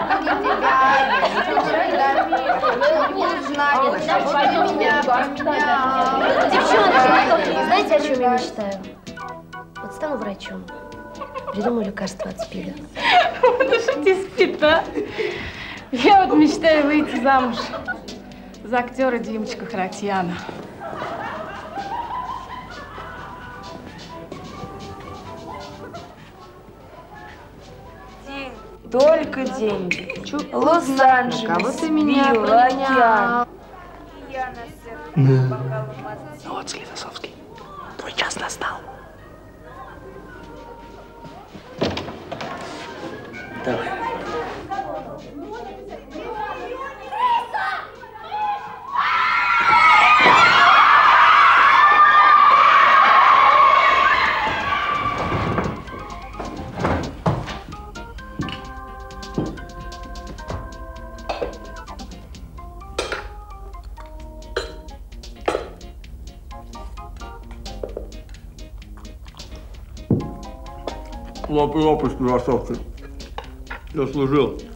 Девчонки, знаете, о чем я мечтаю? Вот стану врачом. Придумаю лекарство от СПИДа. Ну что тебе СПИД, да? Я вот мечтаю выйти замуж за актера Димочку Харатьяна. Только деньги. Лос-Анджелес, Кого ты меня океан. Ну вот, Склифосовский, твой час настал. Давай. Лопай, лопай, красавцы. Я служил.